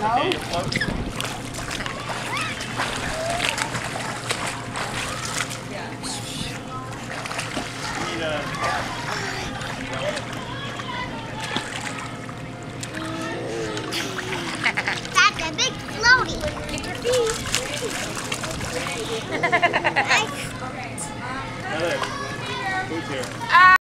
No. That's a big floaty. Get your feet. Food's here.